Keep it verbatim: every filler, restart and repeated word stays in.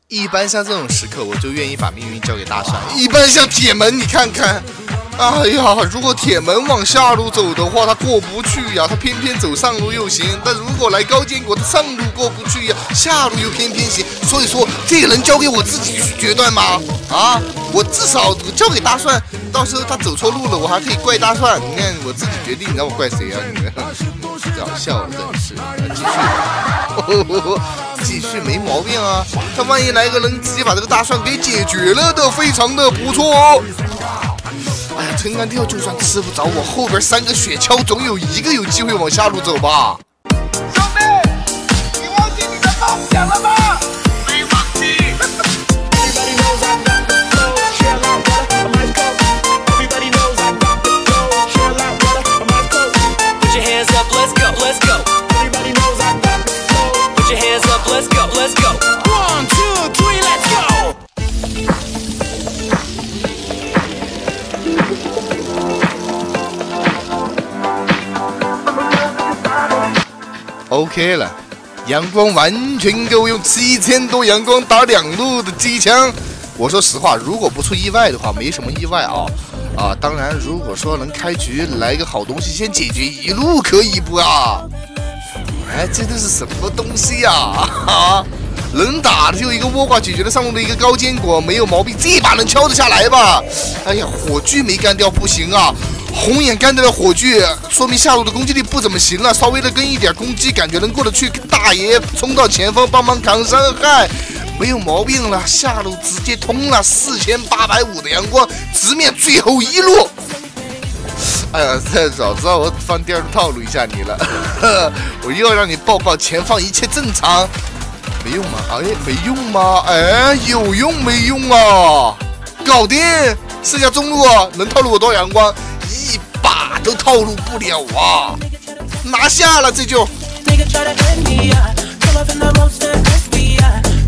一般像这种时刻，我就愿意把命运交给大帅。一般像铁门，你看看。 哎呀，如果铁门往下路走的话，他过不去呀，他偏偏走上路又行。但如果来高坚果，他上路过不去呀，下路又偏偏行。所以说，这个人交给我自己去决断吗？啊，我至少交给大帅，到时候他走错路了，我还可以怪大帅。你看我自己决定，你让我怪谁啊？你们搞笑真是。继续，继续没毛病啊。他万一来个人直接把这个大帅给解决了的，非常的不错哦。 哎呀，撑杆跳就算吃不着，我后边三个雪橇总有一个有机会往下路走吧。 兄弟，你忘记你的梦想了吗？没忘记。 OK 了，阳光完全够用，七千多阳光打两路的机枪。我说实话，如果不出意外的话，没什么意外啊啊！当然，如果说能开局来个好东西，先解决一路可以不啊？哎，这都是什么东西呀？啊，能打的就一个倭瓜解决了上路的一个高坚果，没有毛病。这把能敲得下来吧？哎呀，火炬没干掉不行啊！ 红眼干掉了火炬，说明下路的攻击力不怎么行了。稍微的跟一点攻击，感觉能过得去。大爷冲到前方帮忙扛伤害，没有毛病了。下路直接通了，四千八百五的阳光，直面最后一路。哎呀，早知道我放第二路套路一下你了，我又要让你抱抱前方一切正常。没用吗？哎，没用吗？哎，有用没用啊？搞定，剩下中路啊，能套路我多少阳光？ 一把都套路不了啊！拿下了，这就。